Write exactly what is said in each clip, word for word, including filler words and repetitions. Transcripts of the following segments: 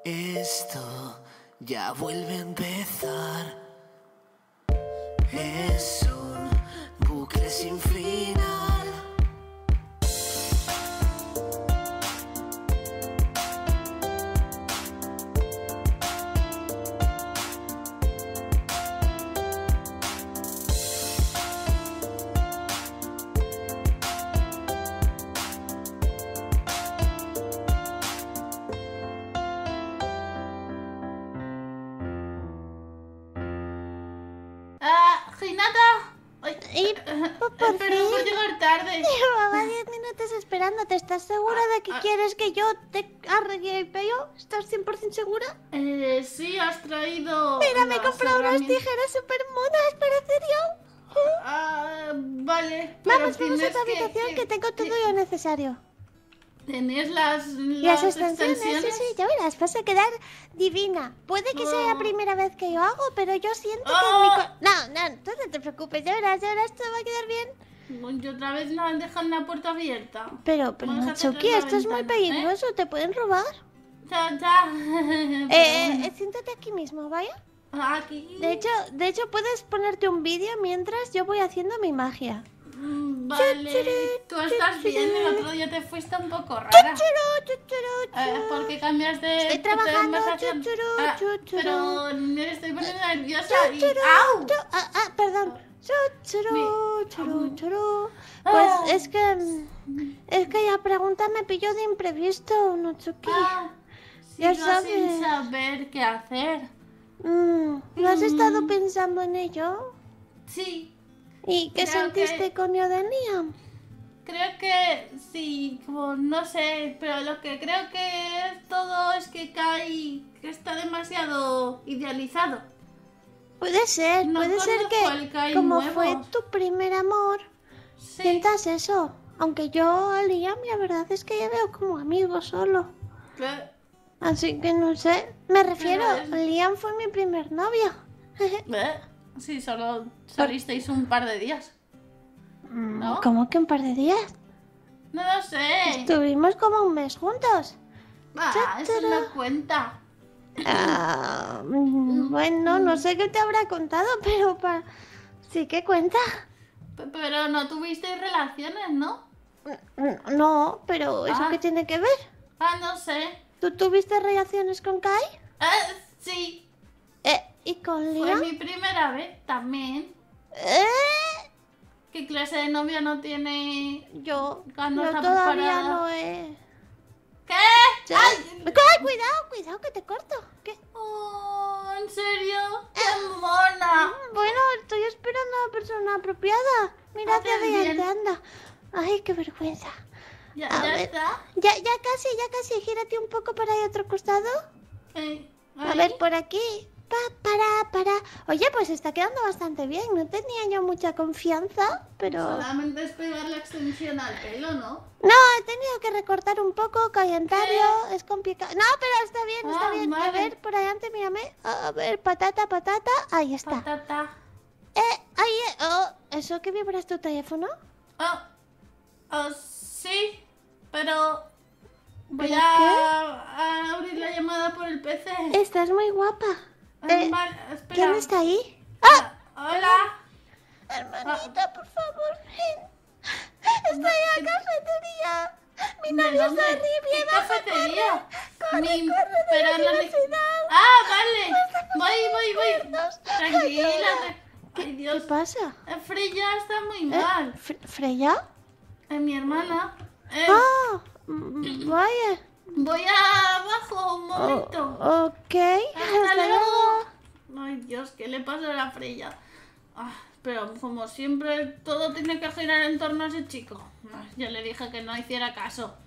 Esto ya vuelve a empezar. Es un bucle sin final. Por Pero fin. por llegar tarde. Llevaba diez minutos esperándote. ¿Estás segura de que ah, quieres que yo te arregle el pelo? ¿Estás cien por ciento segura? Eh, sí, has traído. Mira, me he las comprado unas herramientas. tijeras súper monas para hacer yo. Ah, vale. Pero Vamos, vamos a tienes tu habitación que, que, tengo todo lo necesario. ¿Tienes las, Y las las extensiones, sí, sí, ya verás, vas a quedar divina. Puede que sea la Oh. primera vez que yo hago, pero yo siento que Oh. mi... co- No, no, tú no te preocupes, ya verás, ya verás, todo va a quedar bien. Y otra vez no han dejado la puerta abierta. Pero, pero, Vamos a Natsuki, cerrar la esto es muy ventana, ¿eh? peligroso, te pueden robar. Ya, ya. Eh, Pero eh, bueno. eh, siéntate aquí mismo, ¿vaya? Aquí. De hecho, de hecho, puedes ponerte un vídeo mientras yo voy haciendo mi magia. Mm, Vale. Tú estás bien, el otro día te fuiste un poco rara. Chuchurú, chuchurú, Eh, chu. ¿Por qué cambias de Estoy de trabajando, conversación? chuchurú, Ah, chuchurú. Pero me estoy poniendo nerviosa y... Chuchurú, ¡Au! chu- Ah, ah, perdón. Chuchurú, Mi- churú, churú. Pues Ah. es que... mm, Es que la pregunta me pilló de imprevisto, Natsuki. Ah, Ya sigo sabes. sin saber qué hacer. Mm, ¿no has Mm. estado pensando en ello? Sí, ¿Y qué Creo sentiste que- con Yodenia? creo que sí, como no sé, pero lo que creo que es todo es que Kai que está demasiado idealizado. Puede ser, No puede ser conozco al que Kai como nuevo. fue tu primer amor, Sí. sientas eso. Aunque yo a Liam la verdad es que ya veo como amigo solo. Eh, Así que no sé. Me refiero, es- Liam fue mi primer novio. eh, Sí, solo salisteis un par de días. ¿No? ¿Cómo que un par de días? No lo sé. Estuvimos como un mes juntos. Ah, eso no cuenta. Ah, mm, bueno, no sé qué te habrá contado, pero pa... sí que cuenta. P- Pero no tuvisteis relaciones, ¿no? Mm, No, pero ¿eso Ah. qué tiene que ver? Ah, no sé. ¿Tú tuviste relaciones con Kai? Eh, sí, Eh, ¿y con fue Liam? mi primera vez también. Eh, ¿Qué clase de novia no tiene? yo, Cuando yo está todavía preparada. no he... ¿Qué? Ya- ¡Ay! ¡Ay, cuidado, cuidado, que te corto! ¿Qué? Oh, ¿en serio? ¡Qué mona! Bueno, estoy esperando a la persona apropiada. Mira hacia Haces adelante, bien. anda. Ay, qué vergüenza. ¿Ya, A ya ver. está? Ya, ya casi, ya casi. Gírate un poco para el otro costado. Eh, A ahí. ver, por aquí. Pa, para, para. Oye, pues está quedando bastante bien. No tenía yo mucha confianza, pero... Solamente es pegar la extensión al pelo, ¿no? No, he tenido que recortar un poco, calentarlo. Es complicado. No, pero está bien, está Ah, bien. A vale. ver, por adelante, mírame. A ver, patata, patata. Ahí está. Patata. Eh, ahí, eh, oh, ¿eso que vibras tu teléfono? Oh, oh, sí, pero voy ¿Pero a, a abrir la llamada por el P C. Estás muy guapa. Ah, Eh, vale, espera. ¿Quién está ahí? ¡Ah! Hola. Hermanita, por favor, ven. Estoy en la cafetería. Mi ¿De novio dónde? está horrible. ¿Qué Vamos, cafetería? corre, Mi- corre de pero la no le- universidad. Ah, vale. Voy, voy, voy. muertos. Tranquila. Ayuda. tra- Ay, ¿Qué Dios. pasa? Eh, Freya está muy ¿Eh? mal. Fre- ¿Freya? Es mi hermana. Eh, Ah, mm, vaya. Voy abajo un momento. Oh, ok. Hasta luego. Ay, Dios, ¿qué le pasa a la Freya? Ah, pero como siempre, todo tiene que girar en torno a ese chico. Ay, ya le dije que no hiciera caso.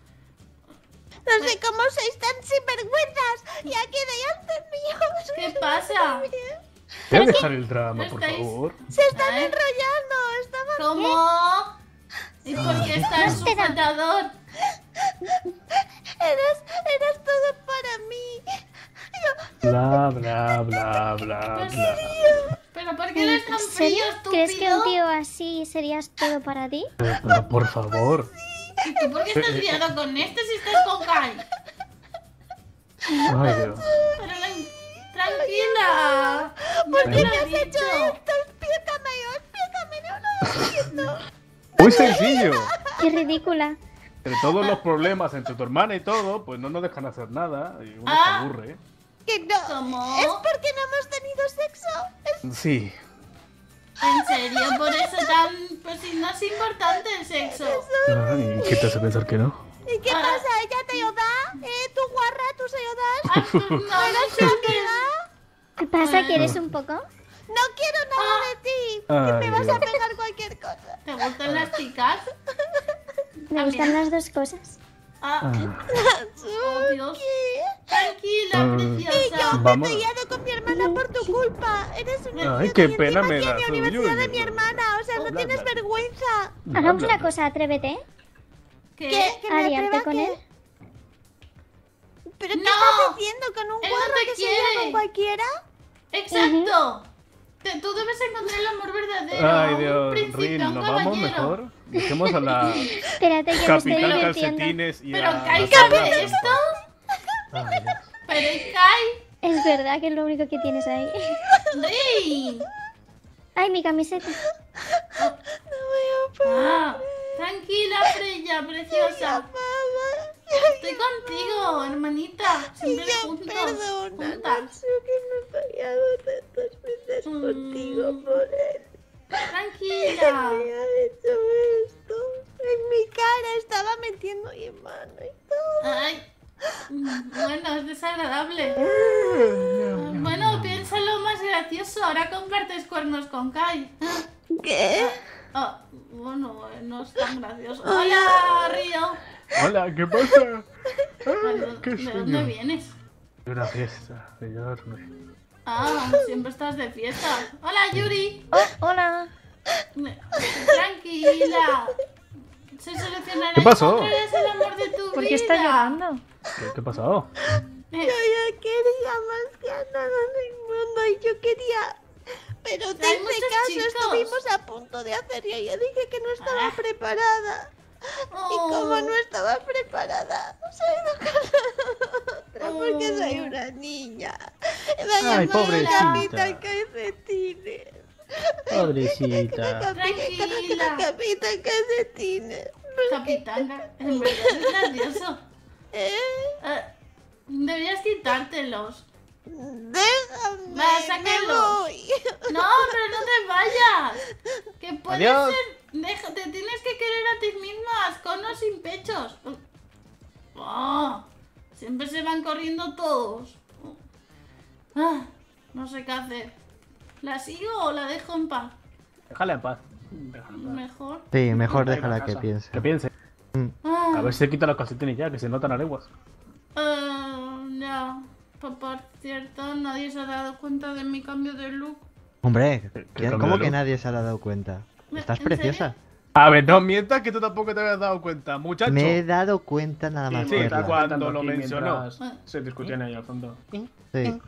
No sé cómo sois tan sinvergüenzas. Y aquí delante mío. ¿Qué pasa? ¿Puedes dejar el drama, por ¿Estáis? favor? Se están ¿Eh? enrollando. Estamos... ¿Cómo? ¿Y por qué está el sujetador? Eras, eras todo para mí. Yo, Bla, bla, bla, bla, bla. ¿Pero por qué eres tan ¿En frío, serio? ¿Crees que un estúpido? tío así serías todo para ti? Pero, pero, por favor. ¿Y tú por qué estás liado con este si estás con Kai? Ay, Dios. tranquila. ¿Por Ya qué te me lo he has hecho dicho. esto? Explícame, explícame, no lo entiendo. Muy sencillo. Qué ridícula. Entre todos los problemas entre tu hermana y todo, pues no nos dejan hacer nada y uno se Ah. aburre. Que no. ¿Cómo? ¿Es porque no hemos tenido sexo? Es- Sí. ¿En serio? Por eso tan... Pues si no es importante el sexo. Ay, ¿qué te hace pensar que no? ¿Y qué Ah. pasa? ¿Ella te ayuda? ¿Eh? ¿Tú guarra? ¿Tú se ayudas? Ay, pues no, no sé qué ¿Qué pasa? ¿Quieres un poco? No quiero nada de ti. Que Ay, me vas a Dios. pegar cualquier cosa. ¿Te gustan las chicas? Me gustan las dos cosas. Ah, Ah, oh Dios. ¿Qué? Tranquila, Ah. preciosa. Y yo me he Vamos. peleado con mi hermana por tu culpa. Eres un Ay, idiota qué y pena encima me aquí en das, la uy, universidad uy, de mi uy. hermana. O sea, no Bla, tienes bla. vergüenza. Hagamos bla, una cosa, atrévete. ¿Qué? ¿Qué? ¿Que me Aliarte atreva con qué? él. ¿Pero qué No. estás diciendo? ¿Con un Él no guarro te que se quiere. llama con cualquiera? Exacto. Te- Tú debes encontrar el amor verdadero. Ay, un Dios, príncipe, Rin, un ¿nos vamos caballero. mejor? Dejemos a la Espérate, que me estoy Capitán divirtiendo. Calcetines y Pero a Kai la sabe Sara esto. Trampa. Ay, Dios. Pero ¿y Kai? Es verdad que es lo único que tienes ahí. ¡Rin! Ay, mi camiseta. Ah, tranquila, Freya, preciosa. Estoy contigo, hermanita. Siempre Ya, juntos. perdona, juntas. Natsu, que me he fallado tantas veces Mm. contigo por él. Tranquila. Me ha hecho esto. En mi cara estaba metiendo mi mano y todo. Ay. Bueno, es desagradable. Bueno, piénsalo más gracioso. Ahora compartes cuernos con Kai. ¿Qué? Ah, bueno, eh, no es tan gracioso. Hola, Río. Hola, ¿qué pasa? Bueno, qué ¿de sueño. dónde vienes? De una fiesta, señorme. Ah, siempre estás de fiesta. Hola, Yuri. Oh, hola. Tranquila. Se solucionará. ¿Qué pasó? Encontrarás el amor de tu ¿Por vida. qué estás llorando? ¿Qué te ha pasado? Yo Eh, ya quería más que a nada del mundo y yo quería... Pero te Hay hice muchos caso, chicos. estuvimos a punto de hacerlo y yo dije que no estaba Ah. preparada. Y oh. como no estaba preparada, soy otra porque soy una niña. Me ha Ay, llamado pobrecita. Capitán Calcetines. Pobrecita. Tranquila. Capitán Calcetines. Capitana, en verdad es gracioso. ¿Eh? Eh, deberías quitártelos. Déjame, Va, me sácalo. voy. No, pero no te vayas. Que puede Adiós. ser. Deja, te tienes que querer a ti mismas, con o sin pechos. Oh, siempre se van corriendo todos. Ah, no sé qué hacer. ¿La sigo o la dejo en paz? Déjala en paz. Déjala en paz. Mejor. Sí, mejor Venga, déjala a que casa. piense. Que piense. Ah, A ver si se quita los calcetines ya, que se notan a leguas. ah, ya. Pues, por cierto, nadie se ha dado cuenta de mi cambio de look. Hombre, ¿Qué- qué ¿quién- cambio ¿cómo de que look? nadie se ha dado cuenta? Estás ¿En preciosa. A ver, no mientas que tú tampoco te habías dado cuenta, muchacho. Me he dado cuenta nada más Sí, verla. cuando lo mencionó. Ah. Se discutían ahí al fondo. Sí, Eh,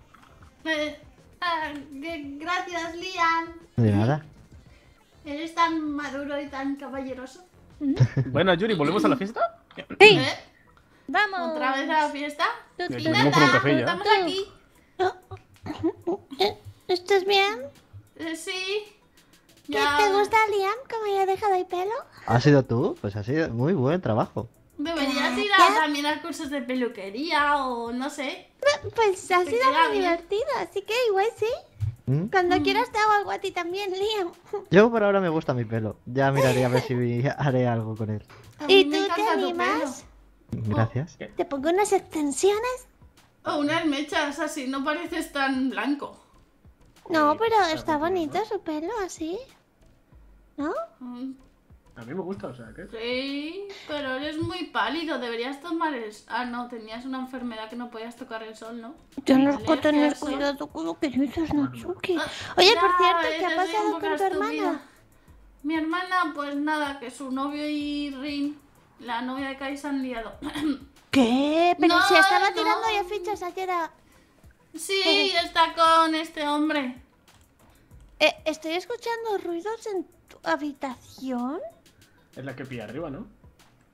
ah, que- gracias, Liam. de nada. Eres tan maduro y tan caballeroso. Bueno, Yuri, ¿volvemos a la fiesta? ¿Eh? Vamos. ¿Otra vez a la fiesta? Ya Y terminamos con un café ya. estamos aquí. Eh, ¿Estás bien? Eh, sí. ¿Qué Ya te gusta, Liam? ¿Cómo yo he dejado el pelo? ¿Has sido tú? Pues ha sido muy buen trabajo. deberías ir a, también a cursos de peluquería o no sé. Pues ha Te sido queda muy bien. divertido, así que igual sí. ¿Mm? Cuando quieras te hago algo a ti también, Liam. Yo por ahora me gusta mi pelo. Ya miraré a ver si haré algo con él. A ¿Y mí me tú te encanta tu animas? Gracias. Te pongo unas extensiones. pelo. O unas mechas así, no pareces tan blanco. No, pero está bonito su pelo así. ¿No? Mm, A mí me gusta, o sea, ¿qué? Sí, pero eres muy pálido, deberías tomar el... Ah, no, tenías una enfermedad que no podías tocar el sol, ¿no? Tienes Alergia que tener al sol. cuidado con lo que dices, Natsuki. Ah, Oye, ya, por cierto, ¿qué eres ha un pasado poco con tu estúpida. hermana? Mi hermana, pues nada, que su novio y Rin, la novia de Kai, se han liado. ¿Qué? Pero No, si estaba no. tirando ya fichas ayer a... Sí, está con este hombre. Eh, estoy escuchando ruidos en tu habitación. Es la que pilla arriba, ¿no?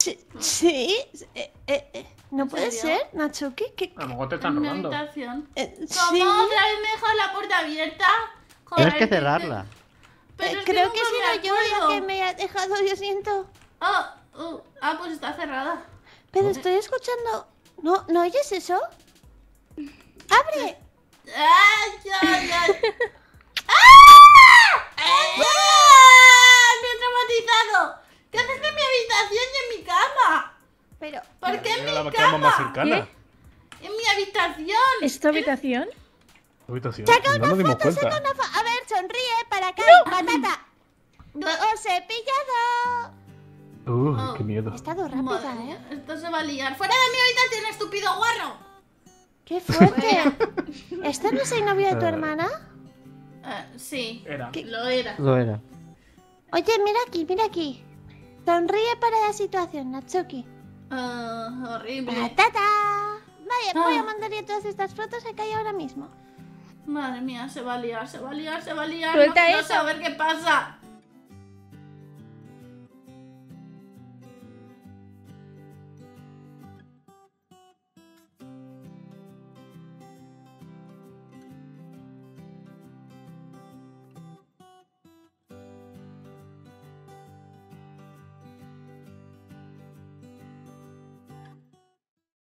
Sí, sí. Eh, eh, eh, no ¿En puede serio? ser, Natsuki. ¿Qué, A lo qué? mejor te están En mi robando. habitación. Eh, ¿Cómo? sí. ¿Otra vez me dejas la puerta abierta? Tienes Joder, que cerrarla. Pero Eh, es creo nunca que he me sido yo la acuerdo. que me ha dejado, yo siento. Ah, uh, ah, pues está cerrada. Pero estoy escuchando. ¿No, ¿no oyes eso? ¡Abre! ¡Ay, ay, ay! ¡Ah! ¡Ah! ¡Me he traumatizado! ¿Qué haces en mi habitación y en mi cama? Pero. ¿Por qué en Era mi la cama más cama? cercana. En mi habitación. ¿Es tu habitación? Habitación. Saca No una nos dimos foto, saca cuenta. una foto. A ver, sonríe para acá, patata. ¡Os he pillado! Uh, Oh. qué miedo. He estado rápida, Madre ¿eh? mía, esto se va a liar. ¡Fuera de mi habitación, estúpido guarro! ¡Qué fuerte! ¿Este no es el novio de tu Eh. hermana? Eh, sí, Era. lo era. Lo era. Oye, mira aquí, mira aquí. Sonríe para la situación, Natsuki. Ah, horrible. ¡Patata! Vaya, voy a Ah. mandarle todas estas fotos a Kai ahora mismo. Madre mía, se va a liar, se va a liar, se va a liar. Suelta no quiero eso. saber qué pasa.